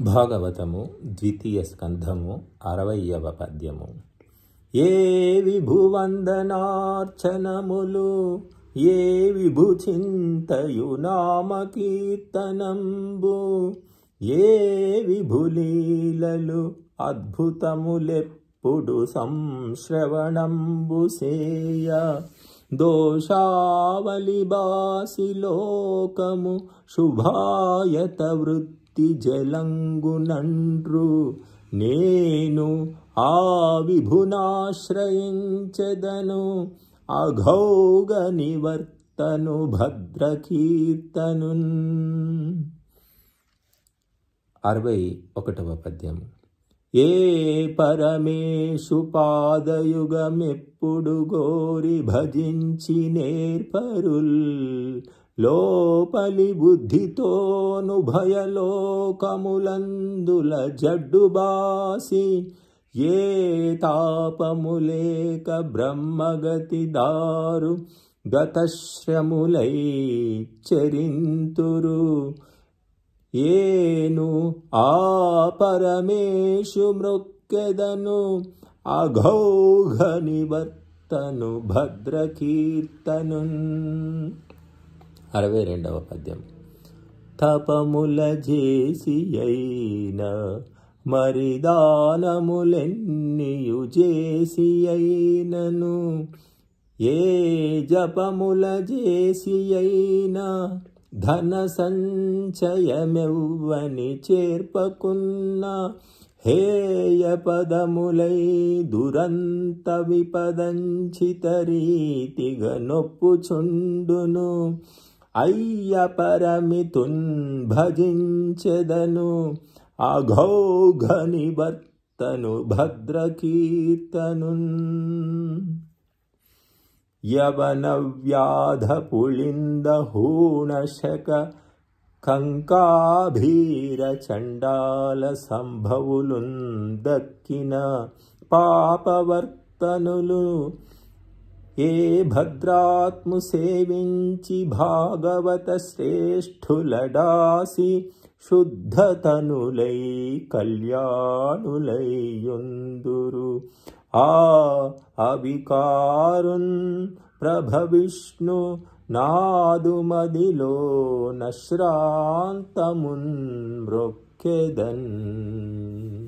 భాగవతము ద్వితీయ స్కంధము 60వ పద్యము. ఏ విభువందనార్చనములు ఏ విభు చింతయు నామ కీర్తనంబు ఏ విభులీలలు అద్భుతములెప్పుడు సంశ్రవణంబు సేయ దోషావలి బాసి లోకము శుభాయత వృత్తి జలంగునండ్రు నేను ఆ విభునాశ్రయించెదను అఘౌగ నివర్తను భద్రకీర్తనున్. 61వ పద్యము. ఏ పరమేశు పాదయుగమెప్పుడు గోరి భజించి నేర్పరుల్ లోపలి బుద్ధితోను భయలోకములందుల జడ్డుబాసి ఏ తాపములేక బ్రహ్మగతి దారు గతశ్రములై చరింతురు ఏను ఆ పరమేశు మృక్కెదను అఘౌఘ నివర్తను భద్రకీర్తనున్. 62వ పద్యం. తపముల జేసి అయిన మరి దానములెన్నియు జేసి అయినను ఏ జపముల జేసి అయినా ధన సంచయమెవ్వని చేర్పకున్న హేయ పదములై దురంత విపదంచిత రీతిగా నొప్పుచుండును అయ్య పరమితున్ భజించెదను అఘౌఘ నివర్తను భద్రకీర్తనున్. యవన వ్యాధ పుళింద హూణశక కంకాభీర చండాల సంభవులున్ దక్కిన పాపవర్తనులు ఏ భద్రాత్ము సేవించి భాగవత శ్రేష్ఠులడాసి శుద్ధతనులై కళ్యాణులైయుందురు ఆ అవికారున్ ప్రభవిష్ణు నాదుమదిలో నశ్రాంతమున్ మృక్కెదన్.